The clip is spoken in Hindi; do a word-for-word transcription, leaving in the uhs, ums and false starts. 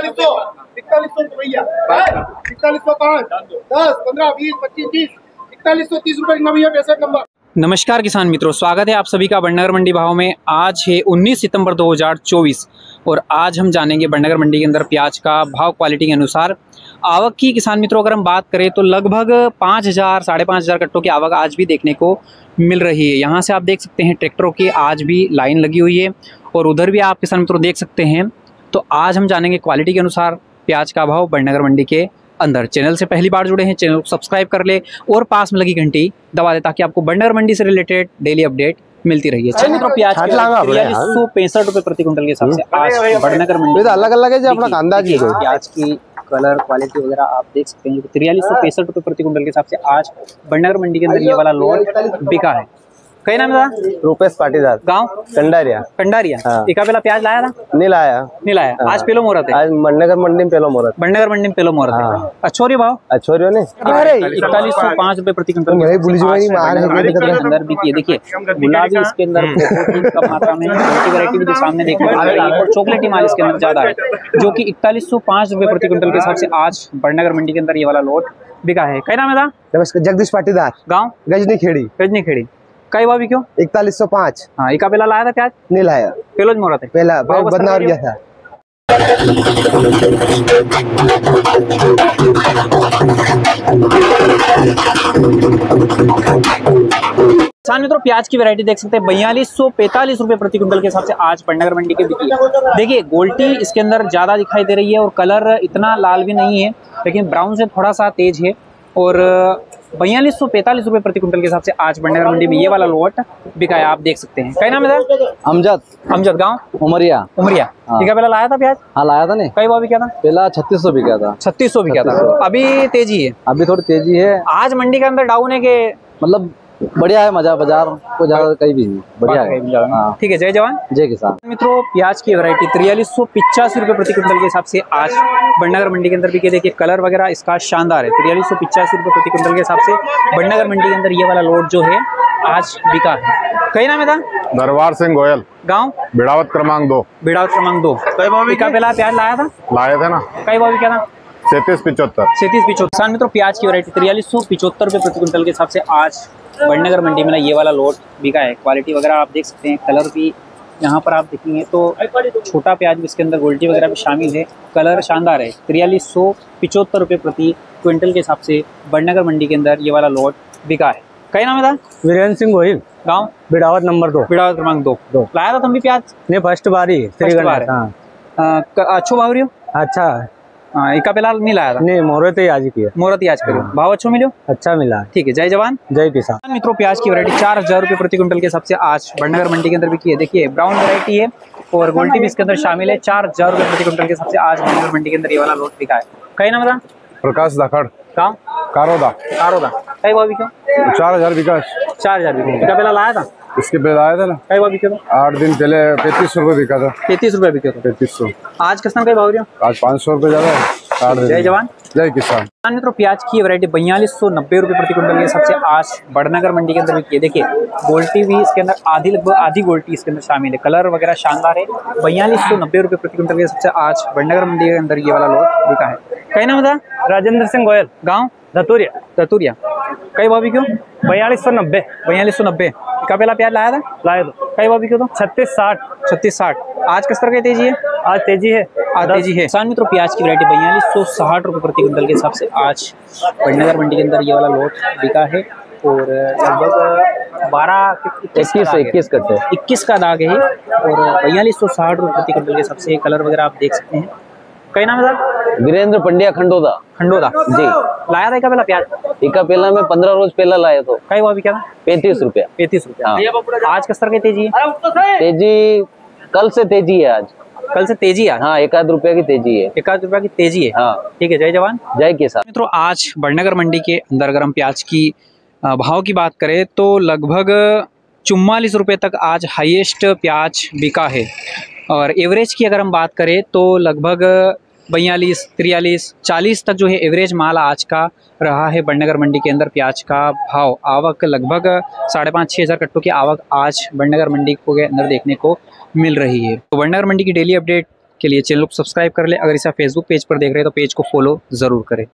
इकतालीस सौ इकतालीस सौ भैया इकतालीस सौ पाँच दस पंद्रह बीस पच्चीस तीस इकतालीस सौ तीस रुपये भैया पैंसठ नंबर। नमस्कार किसान मित्रों, स्वागत है आप सभी का बड़नगर मंडी भाव में। आज है उन्नीस सितंबर दो हज़ार चौबीस और आज हम जानेंगे बड़नगर मंडी के अंदर प्याज का भाव क्वालिटी के अनुसार। आवक की किसान मित्रों अगर हम बात करें तो लगभग पाँच हज़ार साढ़े पाँच हज़ार कट्टों की आवक आज भी देखने को मिल रही है। यहाँ से आप देख सकते हैं ट्रैक्टरों की आज भी लाइन लगी हुई है और उधर भी आप किसान मित्रों देख सकते हैं। तो आज हम जानेंगे क्वालिटी के अनुसार प्याज का भाव बड़नगर मंडी के अंदर। चैनल से पहली बार जुड़े हैं, चैनल को सब्सक्राइब कर ले और पास में लगी घंटी दबा दे ताकि आपको बड़नगर मंडी से रिलेटेड डेली अपडेट मिलती रही है। चलिए मित्रों, प्याज तिरालीस सौ पैंसठ रुपए प्रति क्विंटल के हिसाब से आज बड़नगर मंडी अलग अलग है जो अपना कांदा की प्याज की कलर क्वालिटी वगैरह आप देख सकते हैं। तिरालीस सौ पैंसठ रुपए प्रति क्विंटल के हिसाब से आज बड़नगर मंडी के अंदर ये वाला लोड बिका है। कई नाम था? रूपेश पाटीदार, गांव कंडारिया। कंडारिया हाँ। एका पहला प्याज लाया था? नहीं लाया नहीं लाया हाँ। आज पेलो मोहरत है, आज बड़नगर मंडी में पेलो मोहरत बड़नगर मंडी में पेलो मोहरत है। अच्छोरी भाव अच्छोरी ने इकतालीस सौ पाँच रुपए प्रति क्विंटल अंदर बिकी है। देखिए गुलाबी इसके अंदर बहुत ही कम मात्रा में, वैरायटी भी सामने देखने को मिल रही है और चॉकलेटी माल इसके अंदर ज्यादा है जो कि इकतालीस सौ पाँच रुपए प्रति क्विंटल के हिसाब से आज बड़नगर मंडी के अंदर ये वाला लोड बिका है। कई नाम है था? नमस्कार, जगदीश पाटीदार, गाँव गजनी खेड़ी। गजनी खेड़ी कई भाव क्यों? इकतालीस सौ पाँच। हाँ, एका पहला लाया था प्याज? नहीं लाया, पेलोज मोहरत है पहला बदनावर गया था। किसान मित्रों प्याज की वैरायटी देख सकते हैं बयालीस सौ पैंतालीस रुपए प्रति क्विंटल के हिसाब से आज बड़नगर मंडी के बिकी। देखिए गोल्टी इसके अंदर ज्यादा दिखाई दे रही है और कलर इतना लाल भी नहीं है, लेकिन ब्राउन से थोड़ा सा तेज है और बयालीस सौ पैंतालीस रुपए प्रति क्विंटल के हिसाब से आज बड़नगर मंडी में ये वाला लोट बिका है। आप देख सकते हैं। कई नाम है? अमजद। अमजद, गांव उमरिया। उमरिया ठीक है। पहला लाया था प्याज? हाँ लाया था। नहीं कई भाव बिका था? पहला छत्तीस सौ बिका था। छत्तीस सौ बिका था। अभी तेजी है, अभी थोड़ी तेजी है। आज मंडी के अंदर डाउन है के मतलब बढ़िया है, मजा बाजार को ज्यादा कहीं भी नहीं बढ़िया है। ठीक है, जय जवान जय किसान। मित्रों प्याज की वैरायटी तिरालीस सौ पिचासी रुपए प्रति क्विंटल के हिसाब से आज बड़नगर मंडी के अंदर भी देखिए कलर वगैरह इसका शानदार है। तिरालीस सौ पिचासी रुपए प्रति क्विंटल के हिसाब से बड़नगर मंडी के अंदर ये वाला लोड जो है आज बिका है। कई नाम है था? दरबार सिंह गोयल, गाँव बिड़ावत क्रमांक दो। बिड़ावत क्रमांक दो। कई भाव का पहला प्याज लाया था? लाए थे ना। कई भाव क्या था? सैतीस पिचहत्तर। सैतीस पिचहत्तर। किसान मित्रों प्याज की वैरायटी तिरालीस सौ पिचहत्तर रुपए प्रति क्विंटल के हिसाब से आज बड़नगर मंडी में ना ये वाला लोड बिका है। क्वालिटी वगैरह आप देख सकते हैं, कलर भी यहाँ पर आप देखेंगे तो छोटा प्याज भी इसके अंदर गोल्टी वगैरह भी शामिल है। कलर शानदार है। तिरालीस सौ पिचहत्तर रुपये प्रति क्विंटल के हिसाब से बड़नगर मंडी के अंदर ये वाला लोड बिका है। कई नाम है था? वीरेंद्र सिंह गोहिल, गाँव बिड़ावत नंबर दो। बिड़ावत क्रमांक दो। दो लाया था तुम भी प्याज? नहीं फर्स्ट बारी अच्छो भाव रही हो? अच्छा हाँ, एका पहला नहीं लाया था? नहीं मोहरत ही आज किया। मोहरत ही आज करियो। भाव अच्छो मिलो? अच्छा मिला। ठीक है, जय जवान जय किसान। मित्रों प्याज की वैरायटी चार हजार रुपए प्रति क्विंटल के हिसाब से आज बड़नगर मंडी के अंदर बिकी है। देखिए ब्राउन वैरायटी है और गोल्टी भी इसके अंदर शामिल है। चार हजार रुपए प्रति क्विंटल के हिसाब से आज बड़नगर मंडी के अंदर ये वाला लोड बिका है। कई नाम था? प्रकाश दाखड़, गाँव कारोदा। कारोदा कई भाव बिका? चार हजार विकास। चार हजार बिका। पहला लाया था? इसके पहले आया था ना। कई भाव बिके? आठ दिन पहले पैंतीस सौ रुपये बिका था। पैंतीस रुपए बिके? पैंतीस सौ। आज किसान कई भाव रही हो? आज पाँच सौ रुपये ज्यादा है। जय जवान जय किसान। मित्रों प्याज की वैरायटी बयालीस सौ नब्बे रुपए प्रति क्विंटल के हिसाब से आज बड़नगर मंडी के अंदर बिकी है। देखिए गोल्टी भी इसके अंदर आधी लगभग आधी गोल्टी इसके अंदर शामिल है। कलर वगैरह शानदार है। बयालीस सौ नब्बे रुपए प्रति क्विंटल के हिसाब से आज बड़नगर मंडी के अंदर ये वाला लोड बिका है। कई नाम था? राजेंद्र सिंह गोयल, गाँव धतुरिया। धतुरिया कई भाव क्यों? बयालीस सौ नब्बे। बयालीस सौ नब्बे का पहला प्याज लाया था? लाया था। कई भाव क्यों? तो छत्तीस साठ। छत्तीस साठ। आज किस तरह की तेजी है? आज तेजी है। आज तेजी है। किसान मित्रों प्याज की वैरायटी बयालीस सौ साठ रुपए प्रति क्विंटल के हिसाब से आज बड़नगर मंडी के अंदर ये वाला लोड बिका है और लगभग बारह इक्कीस इक्कीस कट्टे इक्कीस का दाग है और बयालीस सौ साठ रुपए प्रति क्विंटल के हिसाब से कलर वगैरह आप देख सकते हैं। कई नाम है सर? वीरेंद्र पंड्या, खंडोदा। खंडोदा जी। लाया था पहला प्याज? एका पहला में पंद्रह रोज पहला लाया तो। कई भाव क्या था? पैंतीस रुपया। पैंतीस रुपया। आज किस तरह की तेजी है? तेजी कल से तेजी है। आज कल से तेजी है। हाँ, एक आध रुपया की तेजी है। एक आध रुपया की तेजी है। हाँ ठीक है, जय जवान जय किसान। मित्रों आज बड़नगर मंडी के अंदर अगर हम प्याज की भाव की बात करें तो लगभग चुम्बालीस रुपये तक आज हाईएस्ट प्याज बिका है और एवरेज की अगर हम बात करें तो लगभग बयालीस तिरयालीस चालीस तक जो है एवरेज माल आज का रहा है बड़नगर मंडी के अंदर। प्याज का भाव आवक लगभग साढ़े पाँच छः हज़ार कट्टों की आवक आज बड़नगर मंडी के अंदर देखने को मिल रही है। तो बड़नगर मंडी की डेली अपडेट के लिए चैनल को सब्सक्राइब कर ले। अगर इसे फेसबुक पेज पर देख रहे हैं तो पेज को फॉलो ज़रूर करें।